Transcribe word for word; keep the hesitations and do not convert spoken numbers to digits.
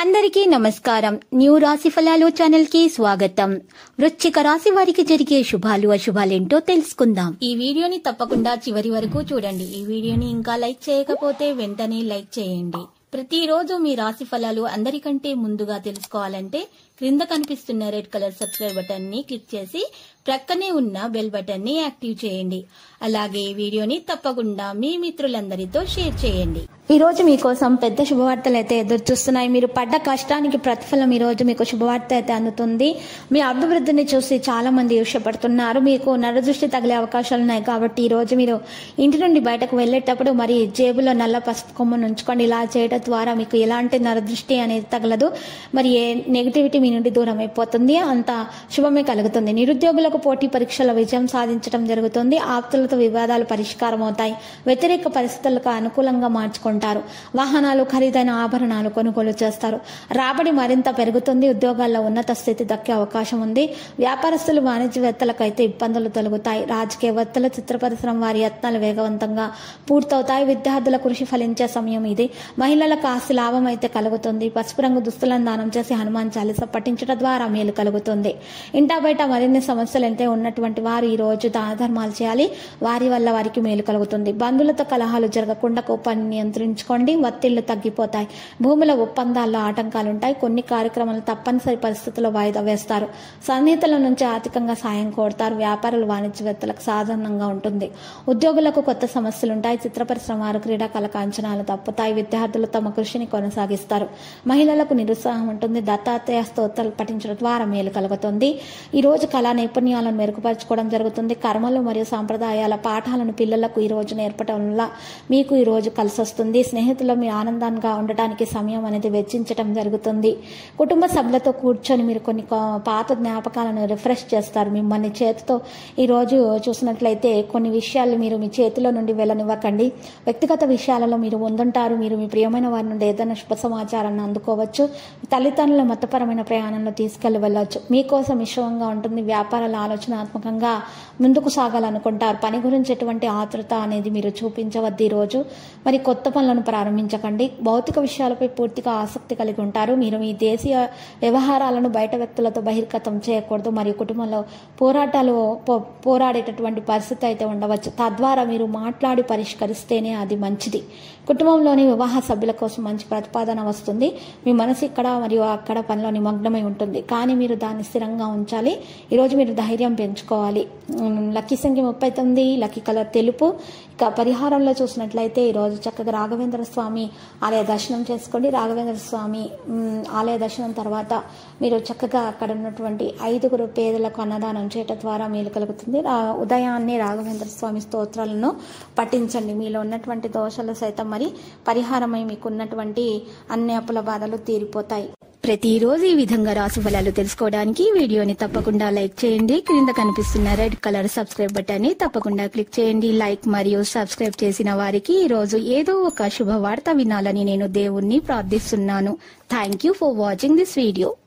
అందరికీ నమస్కారం. న్యూ రాశి ఫలాలు ఛానల్ కి స్వాగతం. వృశ్చిక రాశి వారికి జరిగే శుభాలు అశుభాలేంటో తెలుసుకుందాం. ఈ వీడియోని తప్పకుండా చివరి వరకు చూడండి. ఈ వీడియోని ఇంకా లైక్ చేయకపోతే వెంటనే లైక్ చేయండి. ప్రతిరోజు మీ రాశి ఫలాలు అందరికంటే ముందుగా తెలుసుకోవాలంటే క్రింద కనిపిస్తున్న రెడ్ కలర్ సబ్స్క్రైబ్ బటన్ ని క్లిక్ చేసి ప్రక్కనే ఉన్న బెల్ బటన్ ని యాక్టివ్ చేయండి. అలాగే వీడియోని తప్పకుండా మీ మిత్రులందరితో షేర్ చేయండి. ఈ రోజు మీకోసం పెద్ద శుభవార్తలు అయితే ఎదురు చూస్తున్నాయి. మీరు పడ్డ కష్టానికి ప్రతిఫలం ఈ రోజు మీకు శుభవార్త అయితే అందుతుంది. మీ అభివృద్ధిని చూసి చాలా మంది ఈర్ష్యపడుతున్నారు. మీకు నరదృష్టి తగిలే అవకాశాలు ఉన్నాయి. కాబట్టి ఈ రోజు మీరు ఇంటి నుండి బయటకు వెళ్లేటప్పుడు మరి జేబులో నల్ల పసుపు కొమ్మును ఉంచుకోండి. ఇలా చేయడం ద్వారా మీకు ఎలాంటి నరదృష్టి అనేది తగలదు. మరి ఏ నెగిటివిటీ మీ నుండి దూరం అయిపోతుంది. అంత శుభమే కలుగుతుంది. నిరుద్యోగులకు పోటీ పరీక్షల విజయం సాధించడం జరుగుతుంది. ఆప్తులతో వివాదాలు పరిష్కారం అవుతాయి. వ్యతిరేక పరిస్థితులకు అనుకూలంగా మార్చుకుంటారు. వాహనాలు, ఖరీదైన ఆభరణాలు కొనుగోలు చేస్తారు. రాబడి మరింత పెరుగుతుంది. ఉద్యోగాల్లో ఉన్నత స్థితి దక్కే అవకాశం ఉంది. వ్యాపారస్తులు, వాణిజ్యవేత్తలకైతే ఇబ్బందులు తొలగుతాయి. రాజకీయవేత్తలు, చిత్ర పరిశ్రమ వారి యత్నాలు వేగవంతంగా పూర్తవుతాయి. విద్యార్థుల కృషి ఫలించే సమయం ఇది. మహిళలకు ఆస్తి లాభం అయితే కలుగుతుంది. పసుపు రంగు దుస్తులను దానం చేసి హనుమాన్ చాలీస పఠించడం ద్వారా మేలు కలుగుతుంది. ఇంటా బయట మరిన్ని సమస్యలు అయితే ఉన్నటువంటి వారు ఈ రోజు దాన ధర్మాలు చేయాలి. వారి వల్ల వారికి మేలు కలుగుతుంది. బంధువులతో కలహాలు జరగకుండా కోపాన్ని నియంత్రించుకోండి. ఒత్తిళ్లు తగ్గిపోతాయి. భూముల ఒప్పందాల్లో ఆటంకాలుంటాయి. కొన్ని కార్యక్రమాలు తప్పనిసరి పరిస్థితుల్లో వాయిదా వేస్తారు. సన్నిహితుల నుంచి ఆర్థికంగా సాయం కోరుతారు. వ్యాపారులు, వాణిజ్యవేత్తలకు సాధారణంగా ఉంటుంది. ఉద్యోగులకు కొత్త సమస్యలుంటాయి. చిత్ర పరిశ్రమ వారు క్రీడాకారులకు అంచనాలు తప్పుతాయి. విద్యార్థులు తమ కృషిని కొనసాగిస్తారు. మహిళలకు నిరుత్సాహం ఉంటుంది. దత్తాత్రేయ స్తోత్రాలు పఠించడం ద్వారా మేలు కలుగుతుంది. ఈ రోజు కళా నైపుణ్యాలను మెరుగుపరచుకోవడం జరుగుతుంది. కర్మలు మరియు సాంప్రదాయాల పాఠాలను పిల్లలకు ఈ రోజు నేర్పడం వల్ల మీకు ఈ రోజు కలిసి వస్తుంది. స్నేహితులు మీ ఆనందంగా ఉండటానికి సమయం అనేది వెచ్చించడం జరుగుతుంది. కుటుంబ సభ్యులతో కూర్చొని మీరు కొన్ని పాత జ్ఞాపకాలను రిఫ్రెష్ చేస్తారు. మిమ్మల్ని చేతితో ఈ రోజు చూసినట్లయితే కొన్ని విషయాలు మీరు మీ చేతిలో నుండి వెళ్ళనివ్వకండి. వ్యక్తిగత విషయాలలో మీరు ముందుంటారు. మీరు మీ ప్రియమైన వారి నుండి ఏదైనా శుభ సమాచారాన్ని అందుకోవచ్చు. తల్లిదండ్రుల మతపరమైన ప్రయాణంలో తీసుకెళ్లి వెళ్ళవచ్చు. మీకోసం విశ్వంగా ఉంటుంది. వ్యాపారాల ఆలోచనాత్మకంగా ముందుకు సాగాలనుకుంటారు. పని గురించి ఎటువంటి ఆతృత అనేది మీరు చూపించవద్దు. ఈ రోజు మరి కొత్త పనులను ప్రారంభించకండి. భౌతిక విషయాలపై పూర్తిగా ఆసక్తి కలిగి ఉంటారు. మీరు మీ దేశీయ వ్యవహారాలను బయట వ్యక్తులతో బహిర్గతం చేయకూడదు. మరియు కుటుంబంలో పోరాటాలు పోరాడేటటువంటి పరిస్థితి అయితే ఉండవచ్చు. తద్వారా మీరు మాట్లాడి పరిష్కరిస్తేనే అది మంచిది. కుటుంబంలోని వివాహ సభ్యుల కోసం మంచి ప్రతిపాదన వస్తుంది. మీ మనసు ఇక్కడ మరియు అక్కడ పనిలో నిమగ్నమై ఉంటుంది. కానీ మీరు దాన్ని స్థిరంగా ఉంచాలి. ఈరోజు మీరు ధైర్యం పెంచుకోవాలి. లక్కీ సంఖ్య ముప్పై తొమ్మిది, లక్కీ కలర్ తెలుపు. ఇక పరిహారంలో చూసినట్లయితే ఈరోజు చక్కగా రాఘవేంద్ర స్వామి ఆలయ దర్శనం చేసుకోండి. రాఘవేంద్ర స్వామి ఆలయ దర్శనం తర్వాత మీరు చక్కగా అక్కడ ఉన్నటువంటి ఐదుగురు పేదలకు అన్నదానం చేయటం ద్వారా మేలు కలుగుతుంది. ఉదయాన్నే రాఘవేంద్ర స్వామి స్తోత్రాలను పఠించండి. మీలో ఉన్నటువంటి దోషాలు సైతం మరి పరిహారమై మీకు ఉన్నటువంటి అన్ని అప్పుల బాధలు తీరిపోతాయి. ప్రతిరోజు ఈ విధంగా రాశి ఫలాలు తెలుసుకోవడానికి వీడియోని తప్పకుండా లైక్ చేయండి. క్రింద కనిపిస్తున్న రెడ్ కలర్ సబ్స్క్రైబ్ బటన్ ని తప్పకుండా క్లిక్ చేయండి. లైక్ మరియు సబ్స్క్రైబ్ చేసిన వారికి ఈ రోజు ఏదో ఒక శుభవార్త వినాలని నేను దేవుణ్ణి ప్రార్థిస్తున్నాను. Thank you for watching this video.